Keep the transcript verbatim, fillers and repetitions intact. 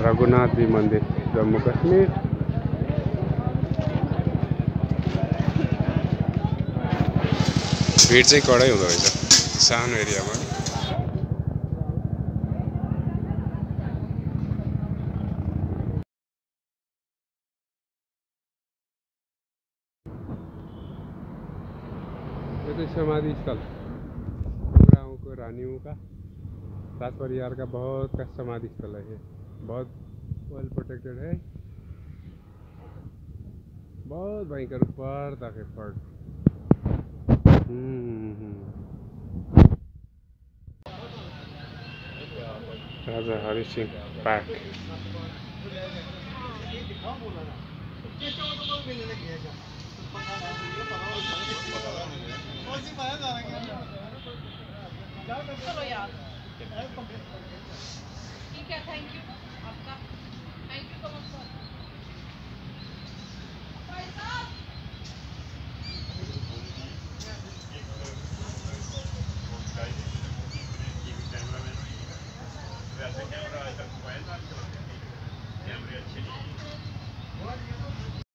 रघुनाथ जी मंदिर जम्मू कश्मीर। भीड़ चाहिँ कडै हुँदो रहेछ सानो एरियामा। यो चाहिँ समाधि स्थल गाँव को रानियों का राज परिवार का बहुत का समाधि स्थल है। ये बहुत वेल प्रोटेक्टेड है। बहुत भयंकर ऊपर तक है फर्ट। राजा हरि सिंह पार्क। चलो यार ठीक है, थैंक यू आपका, thank you so much sir. भाई साहब